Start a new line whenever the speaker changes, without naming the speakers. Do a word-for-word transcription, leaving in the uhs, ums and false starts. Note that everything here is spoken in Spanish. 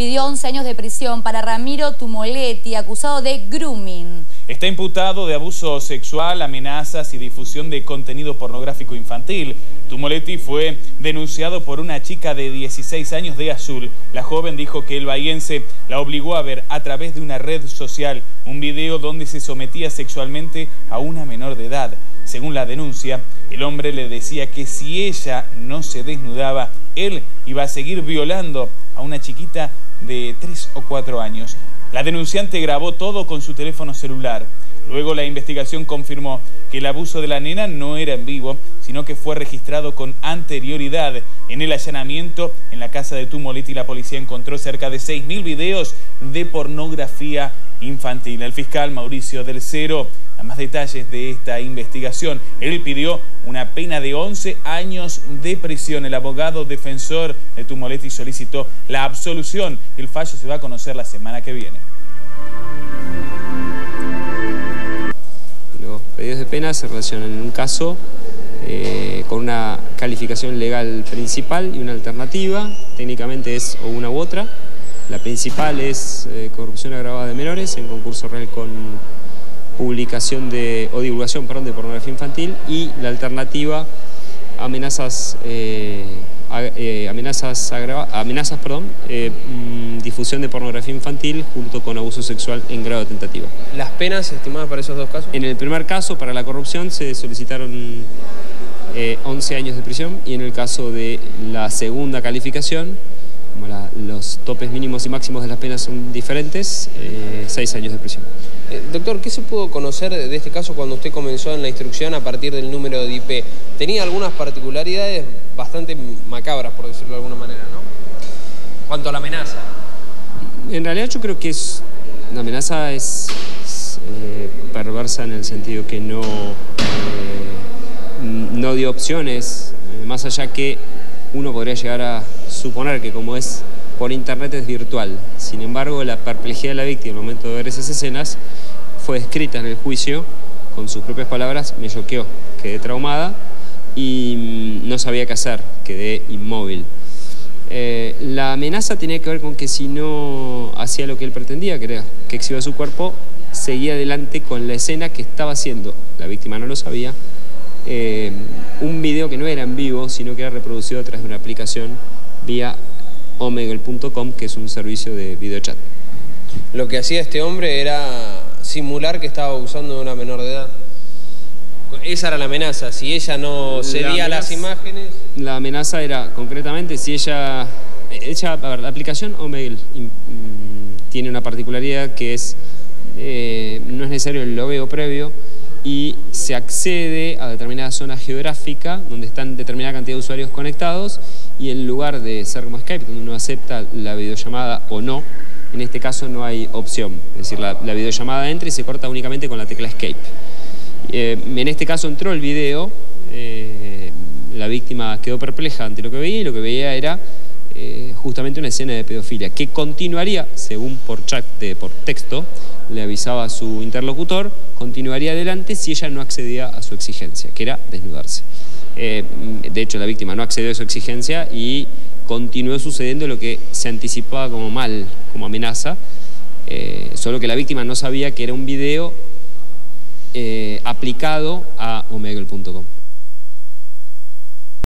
pidió once años de prisión para Ramiro Tumoletti, acusado de grooming.
Está imputado de abuso sexual, amenazas y difusión de contenido pornográfico infantil. Tumoletti fue denunciado por una chica de dieciséis años de Azul. La joven dijo que el bahiense la obligó a ver a través de una red social un video donde se sometía sexualmente a una menor de edad. Según la denuncia, el hombre le decía que si ella no se desnudaba, él iba a seguir violando a una chiquita de tres o cuatro años. La denunciante grabó todo con su teléfono celular. Luego la investigación confirmó que el abuso de la nena no era en vivo, sino que fue registrado con anterioridad. En el allanamiento en la casa de Tumoletti, la policía encontró cerca de seis mil videos de pornografía infantil. El fiscal Mauricio Del Cero da más detalles de esta investigación. Él pidió una pena de once años de prisión. El abogado defensor de Tumoletti solicitó la absolución. El fallo se va a conocer la semana que viene.
Los pedidos de pena se relacionan en un caso eh, con una calificación legal principal y una alternativa. Técnicamente es o una u otra. La principal es eh, corrupción agravada de menores en concurso real con publicación de, o divulgación perdón, de pornografía infantil, y la alternativa amenazas, eh, a, eh, amenazas, agrava, amenazas perdón, eh, difusión de pornografía infantil junto con abuso sexual en grado de tentativa.
¿Las penas estimadas para esos dos casos?
En el primer caso, para la corrupción, se solicitaron eh, once años de prisión, y en el caso de la segunda calificación, como la, los topes mínimos y máximos de las penas son diferentes, eh, seis años de prisión.
Eh, doctor, ¿qué se pudo conocer de este caso cuando usted comenzó en la instrucción a partir del número de I P? Tenía algunas particularidades bastante macabras, por decirlo de alguna manera, ¿no? Cuanto a la amenaza.
En realidad yo creo que es, la amenaza es, es eh, perversa en el sentido que no, eh, no dio opciones, eh, más allá que uno podría llegar a suponer que como es por internet es virtual. Sin embargo, la perplejidad de la víctima al momento de ver esas escenas fue descrita en el juicio con sus propias palabras. Me choqueó, quedé traumada y no sabía qué hacer, quedé inmóvil. Eh, la amenaza tenía que ver con que si no hacía lo que él pretendía, que era que exhiba su cuerpo, seguía adelante con la escena que estaba haciendo. La víctima no lo sabía. Eh, un video que no era en vivo, sino que era reproducido a través de una aplicación vía omegle punto com, que es un servicio de videochat.
Lo que hacía este hombre era simular que estaba abusando de una menor de edad. Esa era la amenaza. Si ella no cedía a las imágenes...
La amenaza era, concretamente, si ella... ella a ver, la aplicación Omegle tiene una particularidad que es... Eh, no es necesario el logueo previo, y se accede a determinada zona geográfica donde están determinada cantidad de usuarios conectados, y en lugar de ser como Skype, donde uno acepta la videollamada o no, en este caso no hay opción. Es decir, la, la videollamada entra y se corta únicamente con la tecla Escape. Eh, en este caso entró el video, eh, la víctima quedó perpleja ante lo que veía, y lo que veía era eh, justamente una escena de pedofilia que continuaría, según por chat, de, por texto, le avisaba a su interlocutor, continuaría adelante si ella no accedía a su exigencia, que era desnudarse. Eh, de hecho, la víctima no accedió a su exigencia y continuó sucediendo lo que se anticipaba como mal, como amenaza, eh, solo que la víctima no sabía que era un video eh, aplicado a omegle punto com.